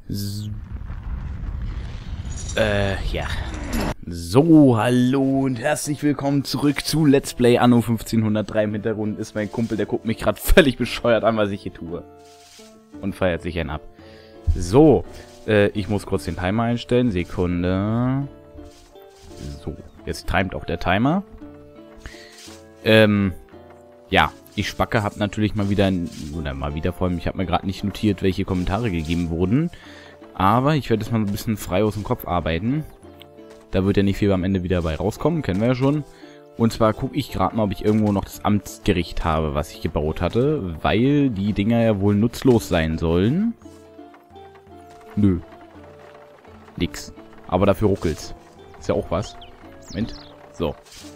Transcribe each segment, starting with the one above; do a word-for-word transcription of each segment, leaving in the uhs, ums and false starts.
So, äh, ja. So, hallo und herzlich willkommen zurück zu Let's Play Anno fünfzehnhundertdrei. Im Hintergrund ist mein Kumpel, der guckt mich gerade völlig bescheuert an, was ich hier tue. Und feiert sich einen ab. So, äh, ich muss kurz den Timer einstellen. Sekunde. So, jetzt timet auch der Timer. Ähm, ja, ich Spacke hab natürlich mal wieder, oder mal wieder vor allem, ich habe mir gerade nicht notiert, welche Kommentare gegeben wurden. Aber ich werde jetzt mal ein bisschen frei aus dem Kopf arbeiten. Da wird ja nicht viel am Ende wieder bei rauskommen, kennen wir ja schon. Und zwar gucke ich gerade mal, ob ich irgendwo noch das Amtsgericht habe, was ich gebaut hatte. Weil die Dinger ja wohl nutzlos sein sollen. Nö. Nix. Aber dafür ruckelt's. Ist ja auch was. Moment. So.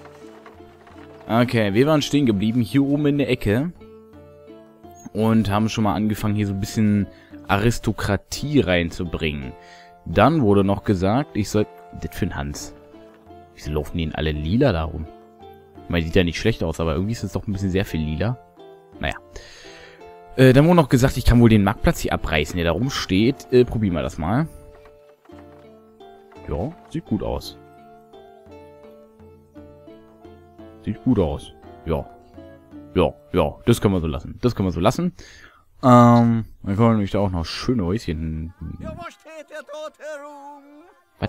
Okay, wir waren stehen geblieben, hier oben in der Ecke. Und haben schon mal angefangen, hier so ein bisschen Aristokratie reinzubringen. Dann wurde noch gesagt, ich soll... Das für ein Hans. Wieso laufen die denn alle lila da rum? Ich meine, sieht ja nicht schlecht aus, aber irgendwie ist es doch ein bisschen sehr viel lila. Naja. Äh, dann wurde noch gesagt, ich kann wohl den Marktplatz hier abreißen, der da rumsteht. Äh, probieren wir das mal. Ja, sieht gut aus. Sieht gut aus. Ja. Ja, ja, das können wir so lassen. Das können wir so lassen. Ähm, dann können wir nämlich da auch noch schöne Häuschen. Was?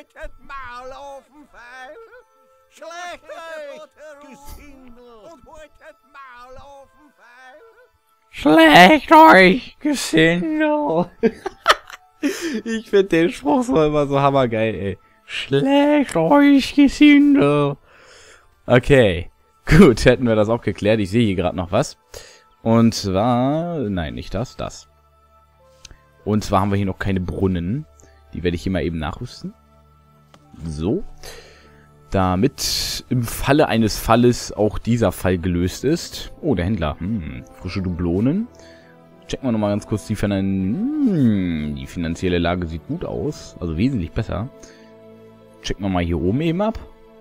Schlecht euch, Gesindel. Ich finde den Spruch so immer so hammergeil, ey. Schlecht euch, Gesindel. Okay, gut, hätten wir das auch geklärt. Ich sehe hier gerade noch was. Und zwar... Nein, nicht das, das. Und zwar haben wir hier noch keine Brunnen. Die werde ich hier mal eben nachrüsten. So. Damit im Falle eines Falles auch dieser Fall gelöst ist. Oh, der Händler. Hm, frische Dublonen. Checken wir nochmal ganz kurz die Finan... Hm, die finanzielle Lage sieht gut aus. Also wesentlich besser. Checken wir mal hier oben eben ab.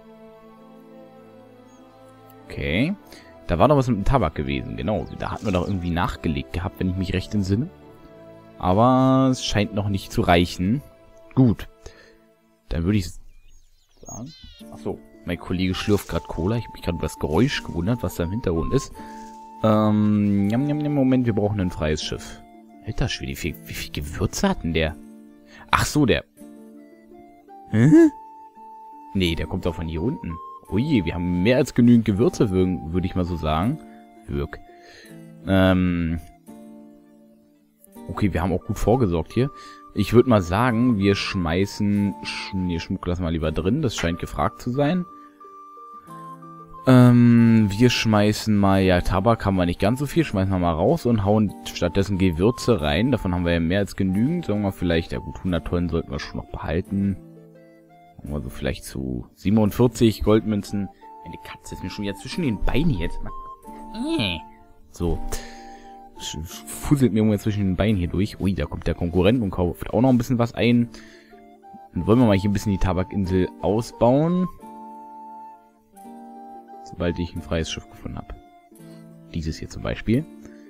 Okay. Da war doch was mit dem Tabak gewesen. Genau. Da hatten wir doch irgendwie nachgelegt gehabt, wenn ich mich recht entsinne. Aber es scheint noch nicht zu reichen. Gut. Dann würde ich sagen... Achso. Mein Kollege schlürft gerade Cola. Ich habe mich gerade über das Geräusch gewundert, was da im Hintergrund ist. Ähm... Jam, jam, jam, Moment, wir brauchen ein freies Schiff. Alter Schwede, wie viel, wie viel Gewürze hat denn der? Ach so, der... Hä? Nee, der kommt auch von hier unten. Ui, wir haben mehr als genügend Gewürze, würde ich mal so sagen. Wirk. Ähm... Okay, wir haben auch gut vorgesorgt hier. Ich würde mal sagen, wir schmeißen... Sch nee, Schmuck lassen wir lieber drin. Das scheint gefragt zu sein. Ähm, wir schmeißen mal... Ja, Tabak haben wir nicht ganz so viel. Schmeißen wir mal raus und hauen stattdessen Gewürze rein. Davon haben wir ja mehr als genügend. Sagen wir vielleicht... Ja gut, hundert Tonnen sollten wir schon noch behalten. Also vielleicht zu siebenundvierzig Goldmünzen. Eine Katze ist mir schon wieder zwischen den Beinen jetzt. So. Fusselt mir irgendwann zwischen den Beinen hier durch. Ui, da kommt der Konkurrent und kauft auch noch ein bisschen was ein. Dann wollen wir mal hier ein bisschen die Tabakinsel ausbauen. Sobald ich ein freies Schiff gefunden habe. Dieses hier zum Beispiel.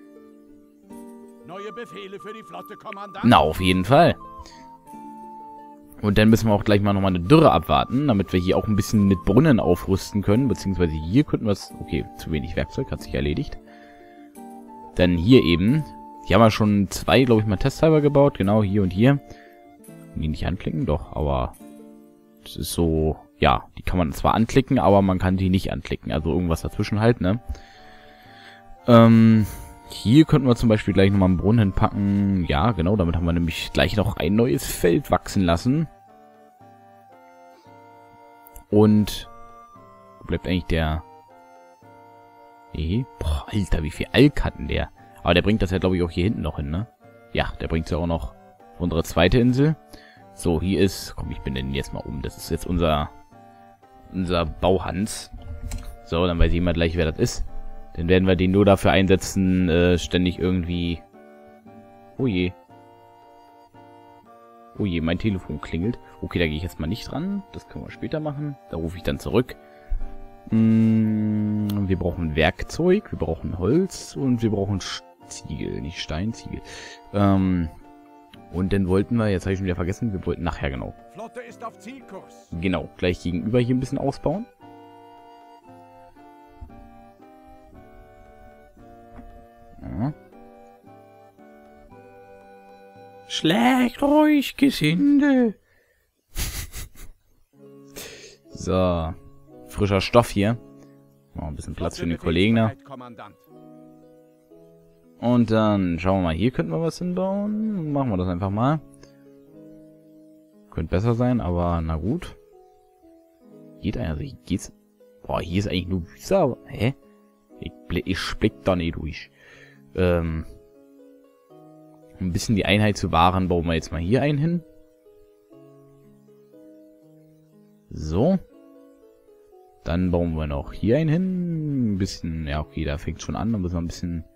Neue Befehle für die Flotte, Kommandant? Na, auf jeden Fall. Und dann müssen wir auch gleich mal nochmal eine Dürre abwarten, damit wir hier auch ein bisschen mit Brunnen aufrüsten können. Beziehungsweise hier könnten wir es... Okay, zu wenig Werkzeug, hat sich erledigt. Dann hier eben. Hier haben wir schon zwei, glaube ich, mal testhalber gebaut. Genau, hier und hier. Die nicht anklicken, doch, aber... Das ist so... Ja, die kann man zwar anklicken, aber man kann die nicht anklicken. Also irgendwas dazwischen halt, ne? Ähm... Hier könnten wir zum Beispiel gleich nochmal einen Brunnen hinpacken. Ja, genau, damit haben wir nämlich gleich noch ein neues Feld wachsen lassen. Und wo bleibt eigentlich der... Nee, boah, Alter, wie viel Alk hat denn der? Aber der bringt das ja, glaube ich, auch hier hinten noch hin, ne? Ja, der bringt es ja auch noch auf unsere zweite Insel. So, hier ist... Komm, ich bin den jetzt mal um. Das ist jetzt unser... Unser Bauhans. So, dann weiß jemand gleich, wer das ist. Dann werden wir den nur dafür einsetzen, äh, ständig irgendwie... Oh je. Oh je, mein Telefon klingelt. Okay, da gehe ich jetzt mal nicht dran. Das können wir später machen. Da rufe ich dann zurück. Hm, wir brauchen Werkzeug, wir brauchen Holz und wir brauchen Ziegel, nicht Stein, Ziegel. Ähm, Und dann wollten wir, jetzt habe ich schon wieder vergessen, wir wollten nachher genau. Flotte ist auf Zielkurs. Genau, gleich gegenüber hier ein bisschen ausbauen. Ja. Schlägt euch, Gesinde! So. Frischer Stoff hier. Noch ein bisschen Platz für den Kollegen da. Und dann schauen wir mal, hier könnten wir was hinbauen. Machen wir das einfach mal. Könnte besser sein, aber na gut. Geht also, hier geht's. Boah, hier ist eigentlich nur Wüste, aber. Hä? Ich, blick, ich blick da nicht durch. Ähm. Um ein bisschen die Einheit zu wahren, bauen wir jetzt mal hier einen hin. So. Dann bauen wir noch hier einen hin. Ein bisschen, ja okay, da fängt schon an. Da müssen wir ein bisschen...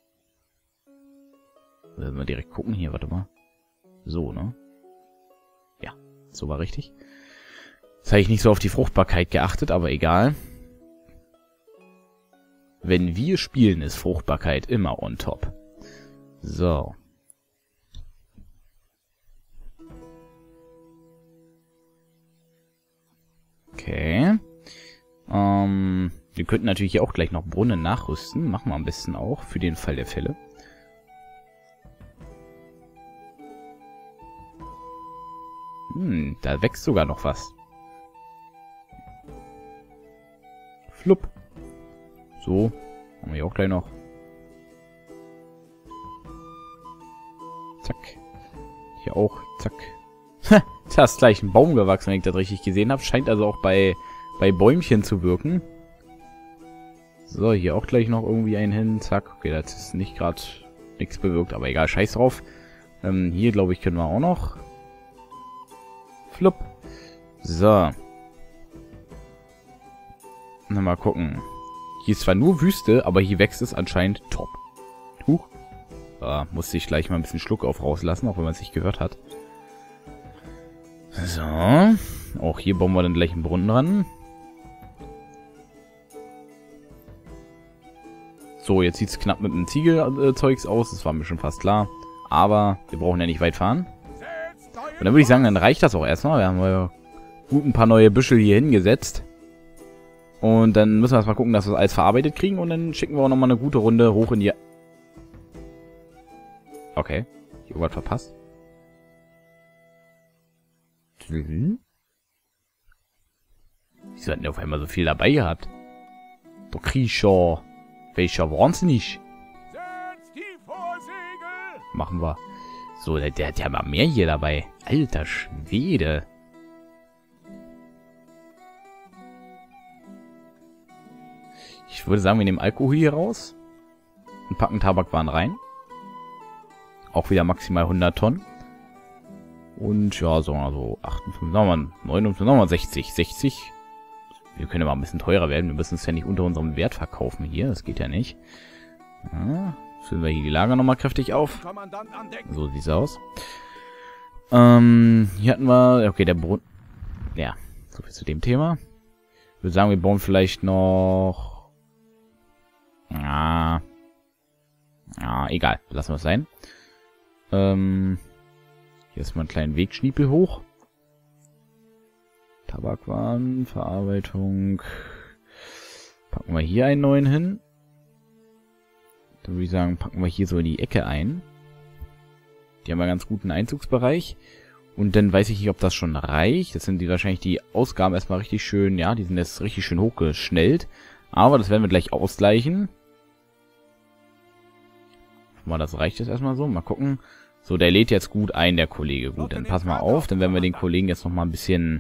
Müssen wir direkt gucken hier, warte mal. So, ne? Ja, so war richtig. Jetzt habe ich nicht so auf die Fruchtbarkeit geachtet, aber egal. Wenn wir spielen, ist Fruchtbarkeit immer on top. So. Okay. Ähm, wir könnten natürlich hier auch gleich noch Brunnen nachrüsten. Machen wir am besten auch, für den Fall der Fälle. Hm, da wächst sogar noch was. Flupp. So, haben wir hier auch gleich noch. Zack. Hier auch, zack. Da ist gleich ein Baum gewachsen, wenn ich das richtig gesehen habe. Scheint also auch bei, bei Bäumchen zu wirken. So, hier auch gleich noch irgendwie einen hin. Zack. Okay, das ist nicht gerade nichts bewirkt, aber egal, scheiß drauf. Ähm, hier, glaube ich, können wir auch noch. Flupp. So. Na, mal gucken. Hier ist zwar nur Wüste, aber hier wächst es anscheinend top. Huch. Da musste ich gleich mal ein bisschen Schluck auf rauslassen, auch wenn man es nicht gehört hat. So. Auch hier bauen wir dann gleich einen Brunnen dran. So, jetzt sieht es knapp mit dem Ziegelzeugs aus. Das war mir schon fast klar. Aber wir brauchen ja nicht weit fahren. Und dann würde ich sagen, dann reicht das auch erstmal. Wir haben ja gut ein paar neue Büschel hier hingesetzt. Und dann müssen wir erstmal gucken, dass wir das alles verarbeitet kriegen. Und dann schicken wir auch nochmal eine gute Runde hoch in die... Okay. Ich habe was verpasst. Mhm. Wieso hatten die auf einmal so viel dabei gehabt? Der Kriecher. Welcher wahnsinnig. Machen wir. So, der, der hat ja mal mehr hier dabei. Alter Schwede. Ich würde sagen, wir nehmen Alkohol hier raus. Und packen Tabakwaren rein. Auch wieder maximal hundert Tonnen. Und ja, so also achtundfünfzig, sagen wir mal neunundfünfzig, sagen wir mal sechzig. sechzig. Wir können ja mal ein bisschen teurer werden. Wir müssen es ja nicht unter unserem Wert verkaufen hier. Das geht ja nicht. Ja, füllen wir hier die Lager nochmal kräftig auf. So sieht's aus. Ähm, hier hatten wir... Okay, der Brunnen... Ja, so viel zu dem Thema. Ich würde sagen, wir bauen vielleicht noch... Ja... Ja, egal. Lassen wir es sein. Ähm... Hier ist mal einen kleinen Wegschniepel hoch. Tabakwaren, Verarbeitung. Packen wir hier einen neuen hin. Dann würde ich sagen, packen wir hier so in die Ecke ein. Die haben einen ganz guten Einzugsbereich. Und dann weiß ich nicht, ob das schon reicht. Das sind die wahrscheinlich die Ausgaben erstmal richtig schön, ja, die sind jetzt richtig schön hochgeschnellt. Aber das werden wir gleich ausgleichen. Mal, das reicht jetzt erstmal so. Mal gucken. So, der lädt jetzt gut ein, der Kollege. Gut, dann pass mal auf. Dann werden wir den Kollegen jetzt noch mal ein bisschen...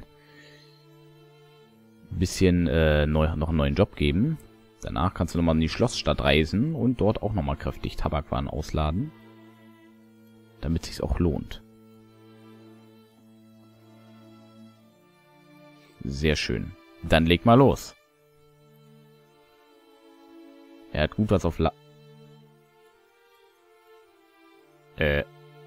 bisschen äh, neu, noch einen neuen Job geben. Danach kannst du nochmal in die Schlossstadt reisen und dort auch nochmal kräftig Tabakwaren ausladen. Damit es sich auch lohnt. Sehr schön. Dann leg mal los. Er hat gut was auf La... Äh...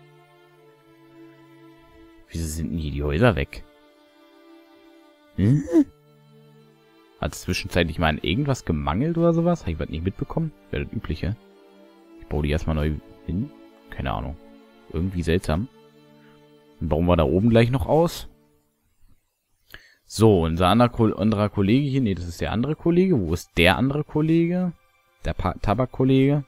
Wieso sind denn hier die Häuser weg? Hm? Hat es zwischenzeitlich mal an irgendwas gemangelt oder sowas? Habe ich was nicht mitbekommen? Wäre das Übliche. Ich baue die erstmal neu hin. Keine Ahnung. Irgendwie seltsam. Dann bauen wir da oben gleich noch aus. So, unser anderer, anderer Kollege hier. Ne, das ist der andere Kollege. Wo ist der andere Kollege? Der pa Tabakkollege.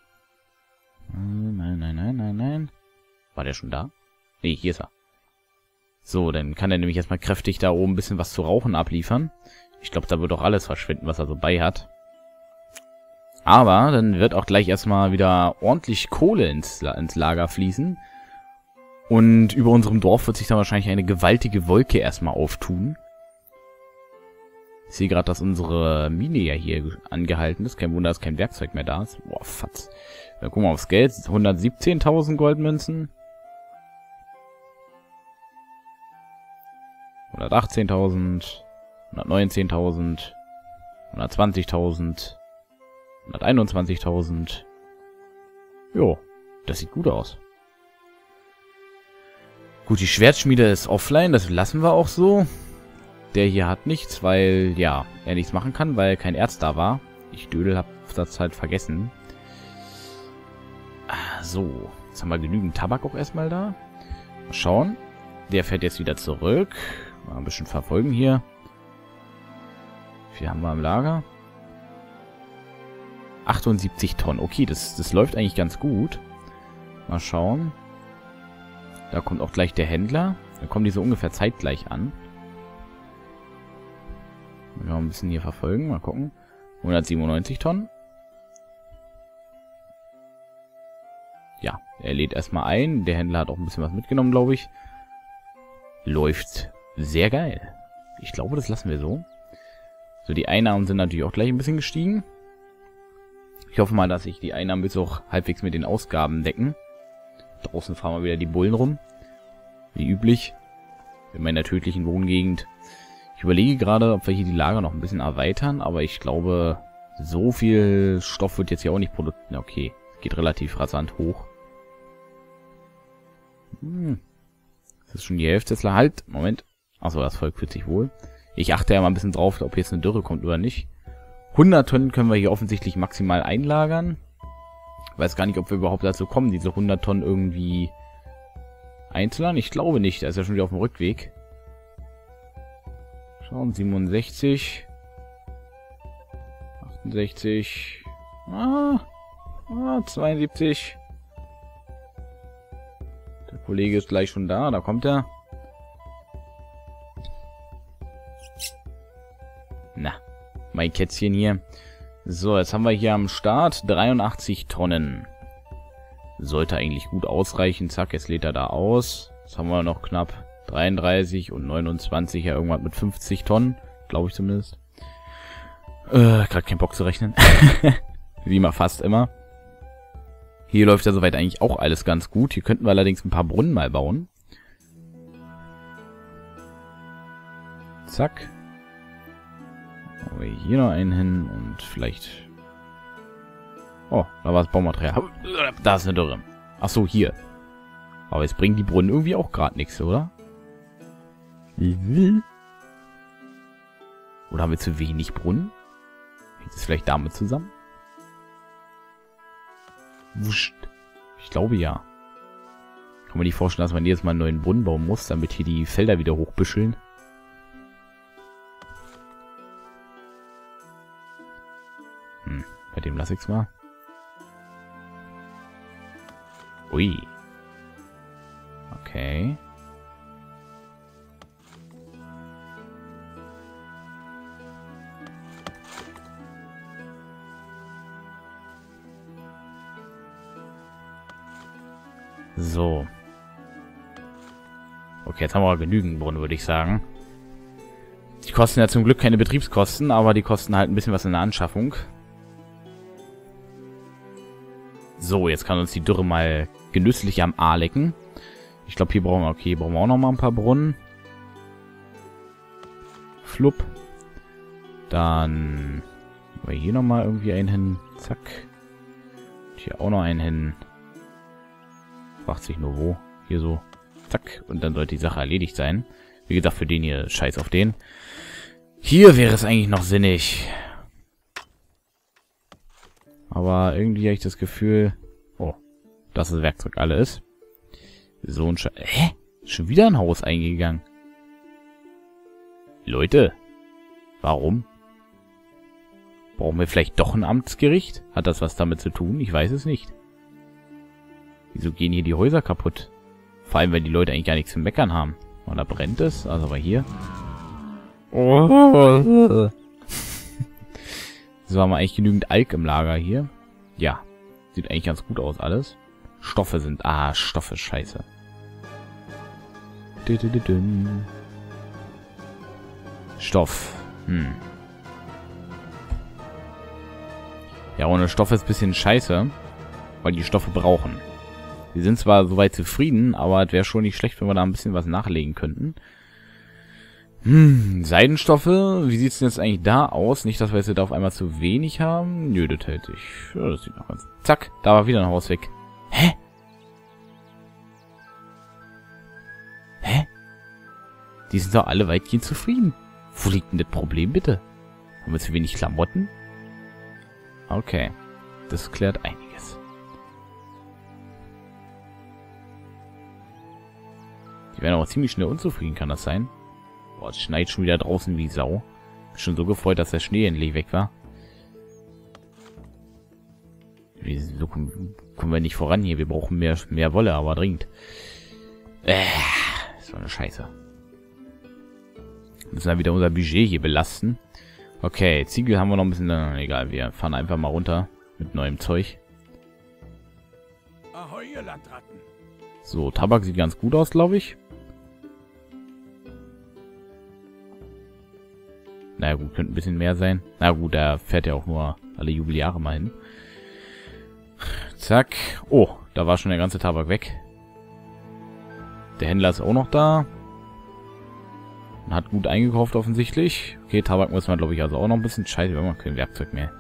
Nein, nein, nein, nein, nein. War der schon da? Ne, hier ist er. So, dann kann er nämlich erstmal kräftig da oben ein bisschen was zu rauchen abliefern. Ich glaube, da wird auch alles verschwinden, was er so bei hat. Aber dann wird auch gleich erstmal wieder ordentlich Kohle ins, ins Lager fließen. Und über unserem Dorf wird sich dann wahrscheinlich eine gewaltige Wolke erstmal auftun. Ich sehe gerade, dass unsere Mine ja hier angehalten ist. Kein Wunder, dass kein Werkzeug mehr da ist. Boah, fatz. Dann gucken wir aufs Geld. hundertsiebzehntausend Goldmünzen. hundertachtzehntausend. hundertneunzehntausend. hundertzwanzigtausend. hunderteinundzwanzigtausend. Jo, das sieht gut aus. Gut, die Schwertschmiede ist offline. Das lassen wir auch so. Der hier hat nichts, weil, ja, er nichts machen kann, weil kein Erz da war. Ich Dödel hab das halt vergessen. Ah, so, jetzt haben wir genügend Tabak auch erstmal da. Mal schauen. Der fährt jetzt wieder zurück. Mal ein bisschen verfolgen hier. Wie viel haben wir im Lager? achtundsiebzig Tonnen. Okay, das, das läuft eigentlich ganz gut. Mal schauen. Da kommt auch gleich der Händler. Da kommen die so ungefähr zeitgleich an. Mal ein bisschen hier verfolgen. Mal gucken. hundertsiebenundneunzig Tonnen. Ja, er lädt erstmal ein. Der Händler hat auch ein bisschen was mitgenommen, glaube ich. Läuft sehr geil. Ich glaube, das lassen wir so. So, die Einnahmen sind natürlich auch gleich ein bisschen gestiegen. Ich hoffe mal, dass sich die Einnahmen jetzt auch halbwegs mit den Ausgaben decken. Draußen fahren wir wieder die Bullen rum. Wie üblich. In meiner tödlichen Wohngegend. Ich überlege gerade, ob wir hier die Lager noch ein bisschen erweitern, aber ich glaube, so viel Stoff wird jetzt ja auch nicht produziert. Okay, geht relativ rasant hoch. Hm. Das ist schon die Hälfte. Jetzt halt, Moment. Achso, das Volk fühlt sich wohl. Ich achte ja mal ein bisschen drauf, ob jetzt eine Dürre kommt oder nicht. hundert Tonnen können wir hier offensichtlich maximal einlagern. Weiß gar nicht, ob wir überhaupt dazu kommen, diese hundert Tonnen irgendwie einzulagern. Ich glaube nicht, er ist ja schon wieder auf dem Rückweg. Schauen, siebenundsechzig. achtundsechzig. Ah, ah, zweiundsiebzig. Der Kollege ist gleich schon da, da kommt er. Na, mein Kätzchen hier. So, jetzt haben wir hier am Start dreiundachtzig Tonnen. Sollte eigentlich gut ausreichen. Zack, jetzt lädt er da aus. Jetzt haben wir noch knapp dreiunddreißig und neunundzwanzig, ja irgendwann mit fünfzig Tonnen. Glaube ich zumindest. Äh, gerade keinen Bock zu rechnen. Wie immer, fast immer. Hier läuft ja soweit eigentlich auch alles ganz gut. Hier könnten wir allerdings ein paar Brunnen mal bauen. Zack. Aber hier noch einen hin und vielleicht... Oh, da war das Baumaterial. Da ist eine Dürre. Ach so, hier. Aber jetzt bringen die Brunnen irgendwie auch gerade nichts, oder? Oder haben wir zu wenig Brunnen? Hängt das vielleicht damit zusammen? Wurscht. Ich glaube ja. Kann man nicht vorstellen, dass man jedes Mal einen neuen Brunnen bauen muss, damit hier die Felder wieder hochbüscheln. Hm, bei dem lasse ich es mal. Ui. Okay. So. Okay, jetzt haben wir genügend Brunnen, würde ich sagen. Die kosten ja zum Glück keine Betriebskosten, aber die kosten halt ein bisschen was in der Anschaffung. So, jetzt kann uns die Dürre mal genüsslich am A lecken. Ich glaube, hier brauchen wir, okay, brauchen wir auch noch mal ein paar Brunnen. Flupp. Dann machen wir hier noch mal irgendwie einen hin. Zack. Und hier auch noch einen hin. Fragt sich nur wo. Hier so. Zack. Und dann sollte die Sache erledigt sein. Wie gesagt, für den hier, scheiß auf den. Hier wäre es eigentlich noch sinnig. Aber irgendwie habe ich das Gefühl... Oh, dass das Werkzeug alle ist. So ein Scheiß. Hä? Schon wieder ein Haus eingegangen. Leute, warum? Brauchen wir vielleicht doch ein Amtsgericht? Hat das was damit zu tun? Ich weiß es nicht. Wieso gehen hier die Häuser kaputt? Vor allem, weil die Leute eigentlich gar nichts zu meckern haben. Oder brennt es? Also aber hier. Oh. So, haben wir eigentlich genügend Alk im Lager hier. Ja. Sieht eigentlich ganz gut aus alles. Stoffe sind... Ah, Stoffe, scheiße. Stoff. Hm. Ja, ohne Stoffe ist ein bisschen scheiße. Weil die Stoffe brauchen. Wir sind zwar soweit zufrieden, aber es wäre schon nicht schlecht, wenn wir da ein bisschen was nachlegen könnten. Hm, Seidenstoffe, wie sieht es denn jetzt eigentlich da aus? Nicht, dass wir jetzt da auf einmal zu wenig haben. Nö, das hält sich. Ja, das sieht noch ganz... Zack, da war wieder ein Haus weg. Hä? Hä? Die sind doch alle weitgehend zufrieden. Wo liegt denn das Problem, bitte? Haben wir zu wenig Klamotten? Okay, das klärt einiges. Die werden auch ziemlich schnell unzufrieden, kann das sein? Boah, es schneit schon wieder draußen wie Sau. Bin schon so gefreut, dass der Schnee endlich weg war. So kommen, kommen wir nicht voran hier. Wir brauchen mehr, mehr Wolle, aber dringend. Äh, so eine Scheiße. Müssen wir wieder unser Budget hier belasten. Okay, Ziegel haben wir noch ein bisschen... Äh, egal, wir fahren einfach mal runter mit neuem Zeug. Ahoi, ihr Landratten. So, Tabak sieht ganz gut aus, glaube ich. Na gut, könnte ein bisschen mehr sein. Na gut, der fährt ja auch nur alle Jubeljahre mal hin. Zack. Oh, da war schon der ganze Tabak weg. Der Händler ist auch noch da. Hat gut eingekauft offensichtlich. Okay, Tabak muss man, glaube ich, also auch noch ein bisschen. Scheiße, wir haben kein Werkzeug mehr.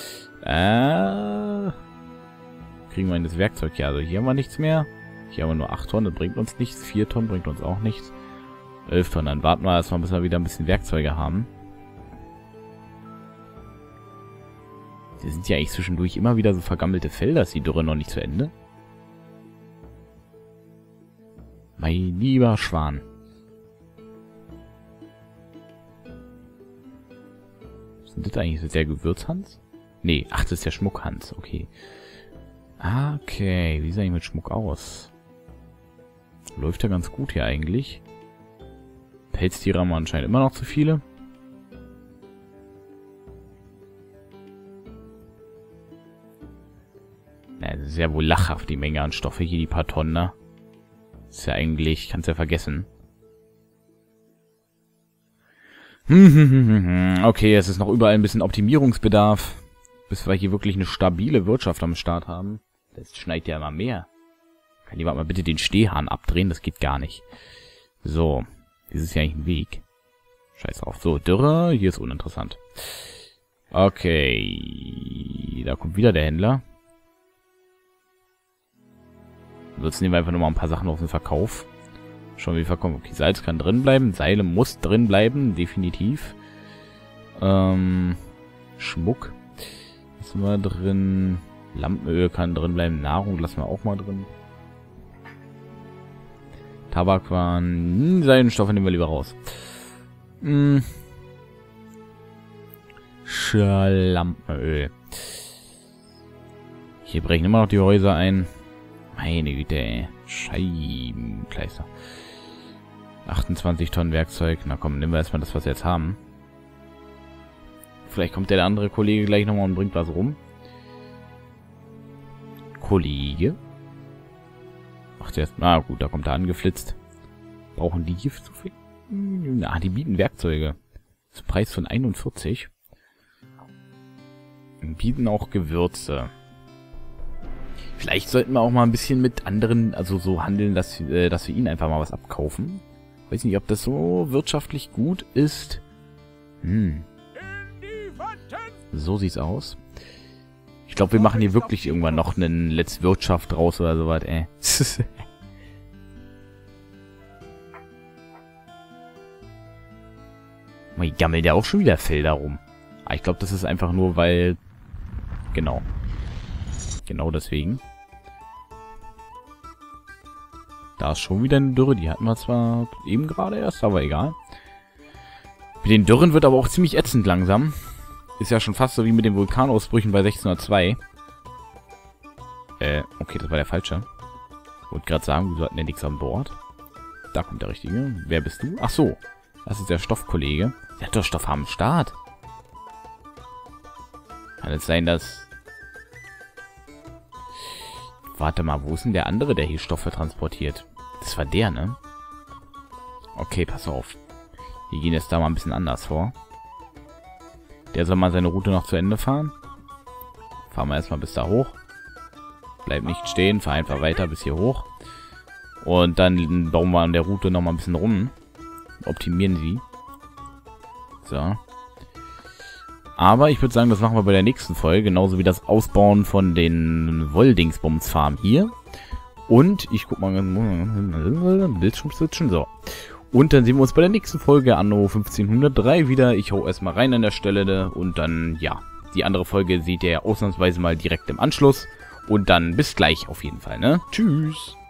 Äh, kriegen wir denn das Werkzeug hier? Also hier haben wir nichts mehr. Hier haben wir nur acht Tonnen, das bringt uns nichts. vier Tonnen bringt uns auch nichts. elf Tonnen, dann warten wir erstmal, bis wir wieder ein bisschen Werkzeuge haben. Die sind ja eigentlich zwischendurch immer wieder so vergammelte Felder. Ist die Dürre noch nicht zu Ende? Mein lieber Schwan. Was ist das eigentlich? Ist das der Gewürzhans? Nee, ach, das ist der Schmuckhans. Okay. Okay, wie sieht eigentlich mit Schmuck aus? Läuft ja ganz gut hier eigentlich. Pelztiere haben wir anscheinend immer noch zu viele. Ja, das ist ja wohl lachhaft, die Menge an Stoffe hier, die paar Tonnen, ne? Ist ja eigentlich, kannst ja vergessen. Okay, es ist noch überall ein bisschen Optimierungsbedarf, bis wir hier wirklich eine stabile Wirtschaft am Start haben. Das schneit ja immer mehr. Kann jemand mal bitte den Stehhahn abdrehen? Das geht gar nicht. So, dieses ist ja eigentlich ein Weg. Scheiß drauf. So, Dürre, hier ist uninteressant. Okay, da kommt wieder der Händler. Sonst nehmen wir einfach nochmal ein paar Sachen auf den Verkauf. Schauen, wie wir verkaufen. Okay, Salz kann drin bleiben. Seile muss drin bleiben, definitiv. Ähm, Schmuck lassen wir drin. Lampenöl kann drin bleiben. Nahrung lassen wir auch mal drin. Tabakwaren. Seidenstoffe nehmen wir lieber raus. Hm. Lampenöl. Hier brechen immer noch die Häuser ein. Meine Güte, ey. Scheibenkleister. achtundzwanzig Tonnen Werkzeug. Na komm, nehmen wir erstmal das, was wir jetzt haben. Vielleicht kommt der andere Kollege gleich nochmal und bringt was rum. Kollege. Ach, der ist... Na gut, da kommt er angeflitzt. Brauchen die Gift zu finden? Na, die bieten Werkzeuge. Zum Preis von einundvierzig. Und bieten auch Gewürze. Vielleicht sollten wir auch mal ein bisschen mit anderen, also so handeln, dass, äh, dass wir ihnen einfach mal was abkaufen. Weiß nicht, ob das so wirtschaftlich gut ist. Hm. So sieht's aus. Ich glaube, wir machen hier wirklich irgendwann noch einen Let's Wirtschaft draus oder sowas, ey. Mal gammelt ja auch schon wieder Felder rum. Aber ich glaube, das ist einfach nur, weil... Genau. Genau deswegen. Da ist schon wieder eine Dürre. Die hatten wir zwar eben gerade erst, aber egal. Mit den Dürren wird aber auch ziemlich ätzend langsam. Ist ja schon fast so wie mit den Vulkanausbrüchen bei sechzehnhundertzwei. Äh, okay, das war der falsche. Ich wollte gerade sagen, wir sollten ja nichts an Bord. Da kommt der Richtige. Wer bist du? Ach so. Das ist der Stoffkollege. Der hat doch Stoff am Start. Kann es sein, dass... Warte mal, wo ist denn der andere, der hier Stoffe transportiert? Das war der, ne? Okay, pass auf. Wir gehen jetzt da mal ein bisschen anders vor. Der soll mal seine Route noch zu Ende fahren. Fahren wir erstmal bis da hoch. Bleib nicht stehen, fahr einfach weiter bis hier hoch. Und dann bauen wir an der Route noch mal ein bisschen rum. Optimieren sie. So. Aber ich würde sagen, das machen wir bei der nächsten Folge. Genauso wie das Ausbauen von den Wolldingsbums-Farmen hier. Und ich guck mal, Bildschirm switchen, so. Und dann sehen wir uns bei der nächsten Folge Anno fünfzehnhundertdrei wieder. Ich hau erstmal rein an der Stelle. Und dann, ja, die andere Folge seht ihr ausnahmsweise mal direkt im Anschluss. Und dann bis gleich auf jeden Fall, ne? Tschüss!